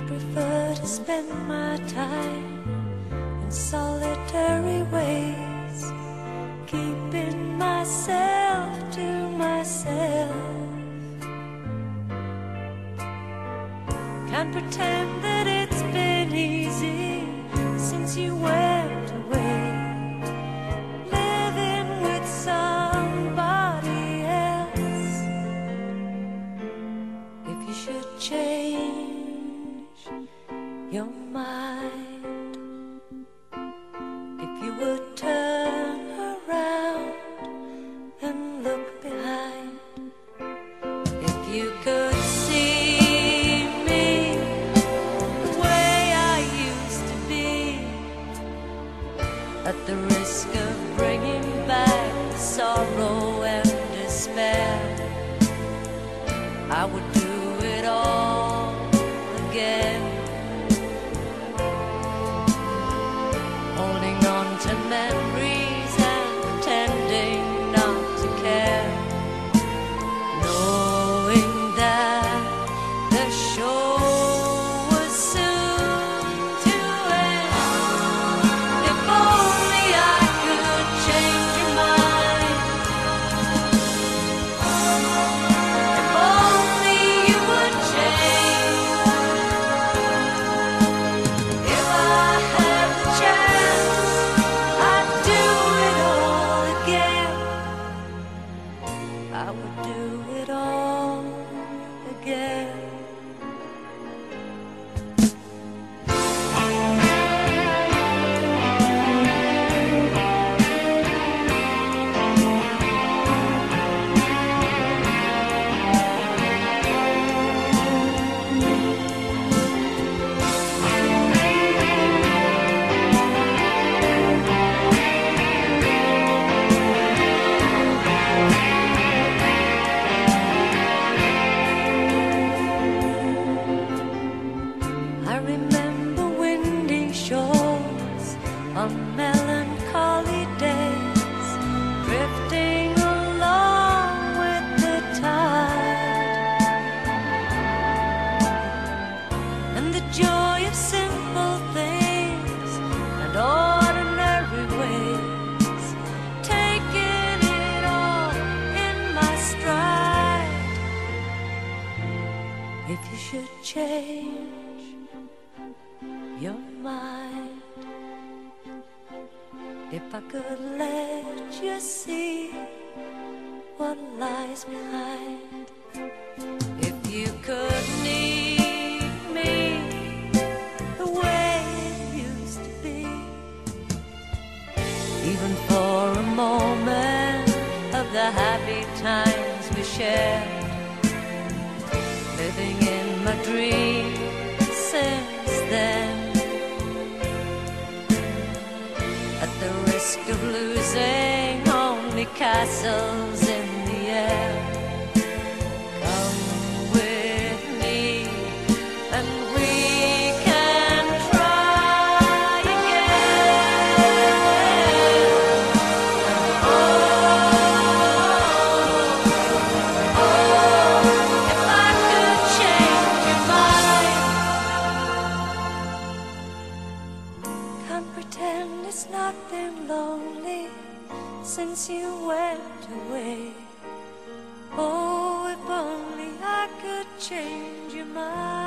prefer to spend my time in solitary ways, keeping myself to myself. Can't pretend that it's been easy since you went away, living with somebody else. If you should change your mind, if you would turn around and look behind, if you could see me the way I used to be, at the risk of bringing back sorrow and despair, I would do it all again. Holding on to memories and pretending not to care, knowing that the show was soon to end. If only I could change your mind, if only you would change. If I had the chance, I'd do it all again. I would do it all again. I remember windy shores on melancholy days, drifting along with the tide, and the joy of simple things and ordinary ways, taking it all in my stride. If you should change your mind, if I could let you see what lies behind, if you could need me the way it used to be, even for a moment of the happy times we shared, living in my dream since then, at the risk of losing only castles in the air. Come with me and we can try again. Oh, if I could change your mind. Can't pretend it's not been lonely since you went away. Oh, if only I could change your mind.